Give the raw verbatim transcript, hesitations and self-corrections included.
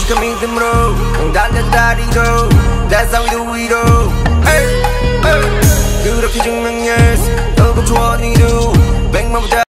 끔찍한 믿음으로 달려 다리로 That's how we do it all. Hey, hey. 그렇게 증명했어. 너도 좋아 니도 백만보다